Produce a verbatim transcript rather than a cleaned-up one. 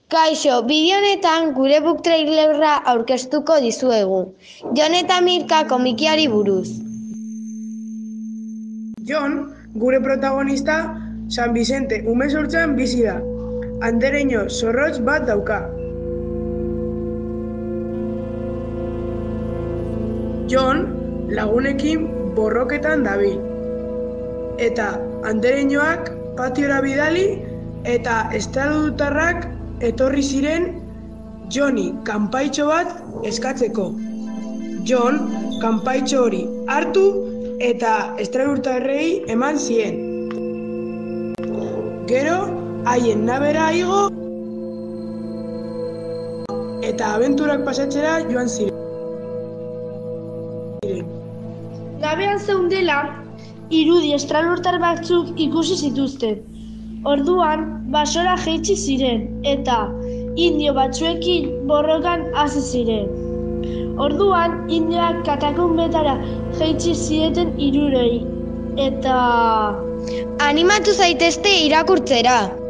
Kaixo, bideo honetan gure book trailerra aurkeztuko dizuegu. Jon eta Mirka komikiari buruz. Jon, gure protagonista, San Bizente umezurtzean bizi da. Andereño zorrotz bat dauka. Jon lagunekin borroketan dabil. Eta andereñoak patiora bidali eta estralutarrak etorri ziren Joni kanpaitxo bat eskatzeko. Jon kanpaitxo hori hartu eta estralutarrei eman zien. Gero, haien nabera igo eta abenturak pasatzera joan ziren. Nabean zeundela, irudi estralurtar batzuk ikusi zituzten. Orduan, basora jaitsi ziren, eta indio batzuekin borrokan hasi ziren. Orduan, indioak katakunbetara jaitsi zieten hirurei, eta... Animatu zaitezte irakurtzera!